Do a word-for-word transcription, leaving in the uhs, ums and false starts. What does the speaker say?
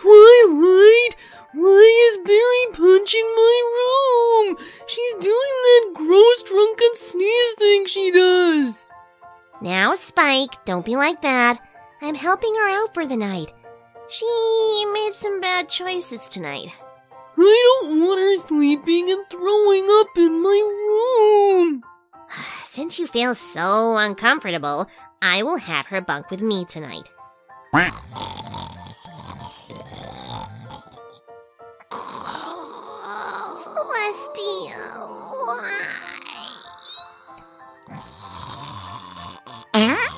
Twilight! Why is Billy Punch in my room? She's doing that gross drunken sneeze thing she does. Now, Spike, don't be like that. I'm helping her out for the night. She made some bad choices tonight. I don't want her sleeping and throwing up in my room. Since you feel so uncomfortable, I will have her bunk with me tonight. Celestia, why?